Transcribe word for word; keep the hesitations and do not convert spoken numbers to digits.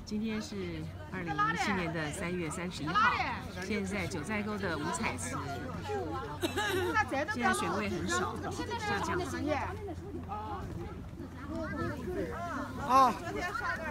今天是二零零七年的三月三十一号，现在在九寨沟的五彩池，现在水位很少，下降了。 啊。